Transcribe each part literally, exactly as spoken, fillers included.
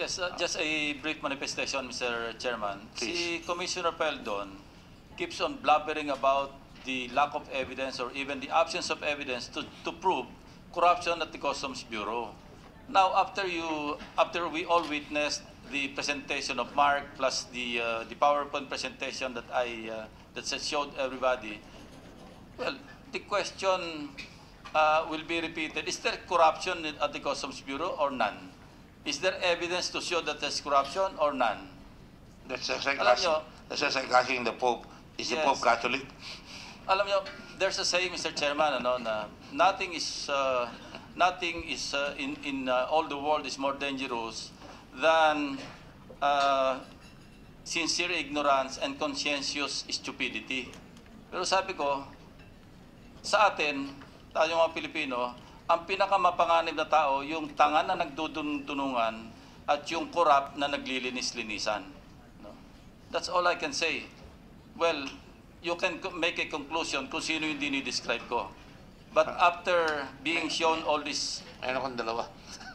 Yes, uh, just a brief manifestation, Mister Chairman. Si Commissioner Faeldon keeps on blabbering about the lack of evidence or even the absence of evidence to, to prove corruption at the Customs Bureau. Now, after you, after we all witnessed the presentation of Mark plus the uh, the PowerPoint presentation that I uh, that showed everybody, well, the question uh, will be repeated: is there corruption at the Customs Bureau or none? Is there evidence to show that there's corruption or none? That's just like Alam asking, nyo, that's just like asking the Pope, is the Yes. Pope Catholic? Alam nyo, there's a saying, Mister Chairman, ano, na nothing is uh, nothing is uh, in in uh, all the world is more dangerous than uh, sincere ignorance and conscientious stupidity. Pero sabi ko, sa atin, tayo mga Pilipino, ang pinakamapanganib na tao, yung tanga na nagduduntunungan at yung korap na naglilinis-linisan. No? That's all I can say. Well, you can make a conclusion kung sino yung dinidescribe ko. But after being shown all this... Ayun akong dalawa.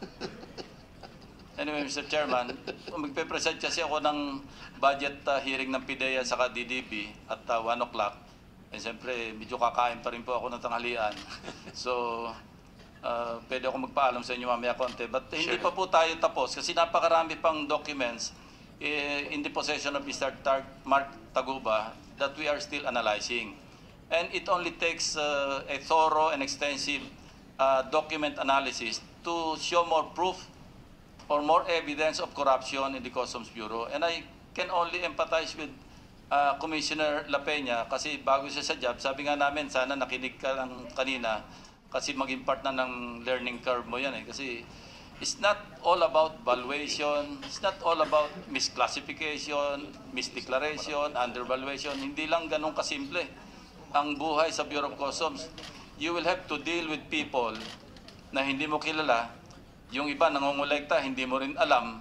Anyway, Mister Chairman, magpe-present kasi ako ng budget uh, hearing ng P D E A sa D D B at uh, one o'clock. And siyempre, medyo kakain pa rin po ako ng tanghalian. So, uh, pwede ako magpaalam sa inyo mamaya konti. But sure. Hindi pa po tayo tapos kasi napakarami pang documents eh, in the possession of Mister Tar Mark Taguba that we are still analyzing. And it only takes uh, a thorough and extensive uh, document analysis to show more proof or more evidence of corruption in the Customs Bureau. And I can only empathize with uh, Commissioner La Peña kasi bago siya sa job, sabi nga namin, sana nakinig ka lang kanina kasi maging part na ng learning curve mo yan eh. Kasi it's not all about valuation, it's not all about misclassification, misdeclaration, undervaluation. Hindi lang ganun kasimple ang buhay sa Bureau of Customs. You will have to deal with people na hindi mo kilala. Yung iba nangongolekta, hindi mo rin alam.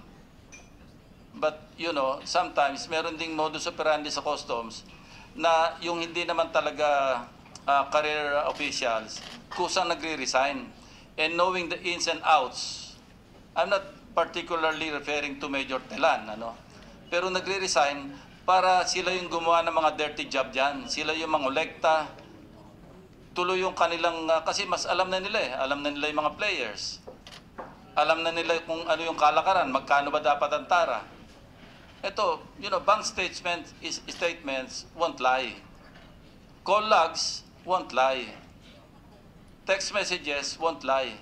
But, you know, sometimes meron ding modus operandi sa customs na yung hindi naman talaga uh, career officials kusang nagre-resign. And knowing the ins and outs, I'm not particularly referring to Major Telan, ano? Pero nagre-resign para sila yung gumawa ng mga dirty job dyan. Sila yung mangolekta. Tuloy yung kanilang, uh, kasi mas alam na nila eh. Alam na nila yung mga players. Alam na nila kung ano yung kalakaran, magkano ba dapat ang tara. Ito, you know, bank statements, is, statements won't lie. Call logs won't lie. Text messages won't lie.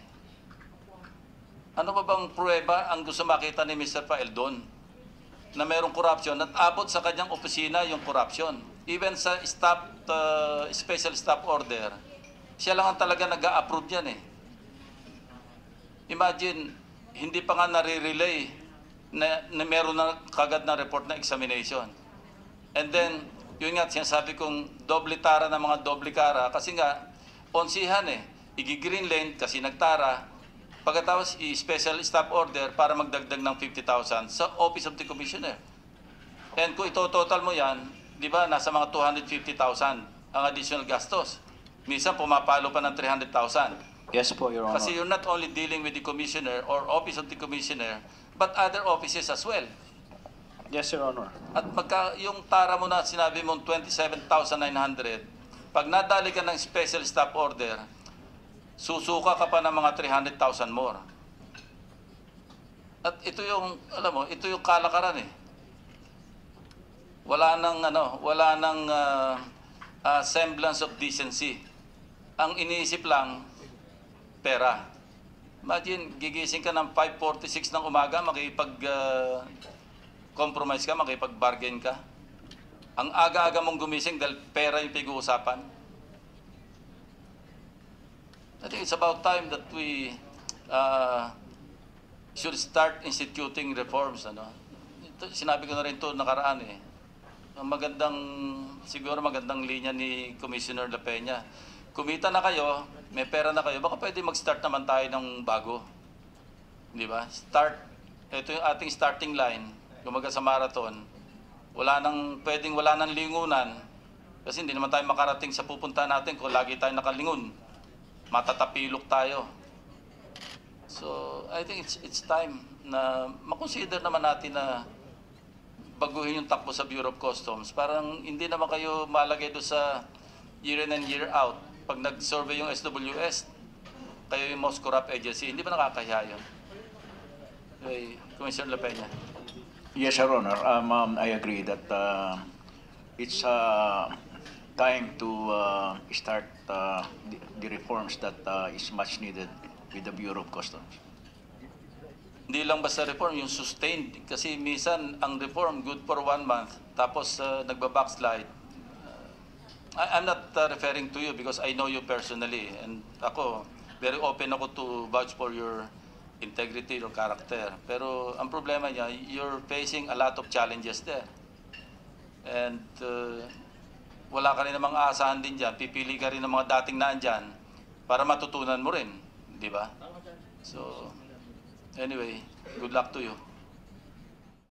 Ano ba bang pruweba ang gusto makita ni Mister Faeldon na mayroong corruption at abot sa kanyang opisina yung corruption? Even sa staff, uh, special staff order, siya lang ang talaga nag-a-approve yan eh. Imagine, hindi pa nga nare-relay na, na meron na kagad na report na examination. And then, yun nga, sinasabi kong doble tara ng mga doble kara kasi nga, onsihan eh. Igi-green lane kasi nagtara. Pagkatapos, i-special staff order para magdagdag ng fifty thousand sa Office of the Commissioner. And kung ito-total mo yan, di ba, nasa mga two hundred fifty thousand ang additional gastos. Minsan, pumapalo pa ng three hundred thousand. Yes po, Your Honor. Kasi you're not only dealing with the Commissioner or Office of the Commissioner, but other offices as well. Yes, Your Honor. At magka, yung tara mo na sinabi mong twenty-seven thousand nine hundred, pag nadali ka ng special staff order, susuka ka pa ng mga three hundred thousand more. At ito yung, alam mo, ito yung kalakaran eh. Wala nang, ano, wala nang uh, uh, semblance of decency. Ang iniisip lang, pera. Imagine, gigising ka ng five forty-six ng umaga, makipag-compromise uh, ka, makipag-bargain ka. Ang aga-aga mong gumising dahil pera yung pag-uusapan. I think it's about time that we uh, should start instituting reforms. Ano? Ito, sinabi ko na rin ito nakaraan eh. Ang magandang, siguro magandang linya ni Commissioner La Peña. Kumita na kayo, may pera na kayo, baka pwede mag-start naman tayo ng bago. Di ba? Start, ito yung ating starting line, gumaga sa marathon. Wala nang, pwedeng wala nang lingunan, kasi hindi naman tayo makarating sa pupunta natin kung lagi tayo nakalingun. Matatapilok tayo. So, I think it's it's time na makonsider naman natin na baguhin yung takbo sa Bureau of Customs. Parang hindi naman kayo malagay doon sa year in and year out. Pag nag-survey yung S W S, kayo yung most corrupt agency. Hindi ba nakakahiya yun? Okay, Commissioner La Peña. Yes, Your Honor. Um, um, I agree that uh, it's uh, time to uh, start uh, the, the reforms that uh, is much needed with the Bureau of Customs. Hindi lang basta reform, yung sustained. Kasi minsan, ang reform, good for one month, tapos uh, nagba-backslide. Uh, I, I'm not uh, referring to you because I know you personally. And ako, very open ako to vouch for your integrity or character. Pero ang problema niya, you're facing a lot of challenges there. And uh, wala ka rin namang aasahan din dyan. Pipili ka rin ng mga dating naandyan para matutunan mo rin. Di ba? So, anyway, good luck to you.